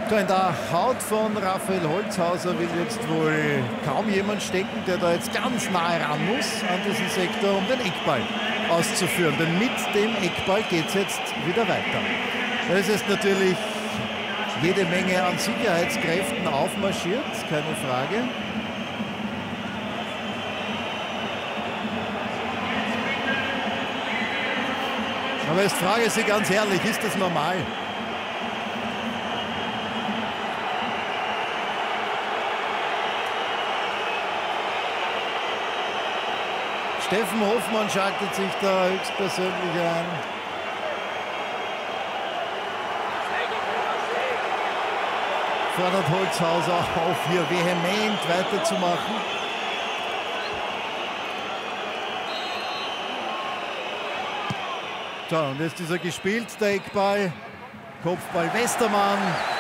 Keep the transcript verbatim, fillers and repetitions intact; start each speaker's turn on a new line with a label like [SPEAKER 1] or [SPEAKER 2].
[SPEAKER 1] Da in der Haut von Raphael Holzhauser will jetzt wohl kaum jemand stecken, der da jetzt ganz nahe ran muss an diesen Sektor, um den Eckball auszuführen. Denn mit dem Eckball geht es jetzt wieder weiter. Es ist natürlich jede Menge an Sicherheitskräften aufmarschiert, keine Frage. Aber jetzt frage ich Sie ganz ehrlich, ist das normal? Steffen Hoffmann schaltet sich da höchstpersönlich ein. Fordert Holzhauser auf, hier vehement weiterzumachen. So, und jetzt ist er gespielt, der Eckball. Kopfball Westermann.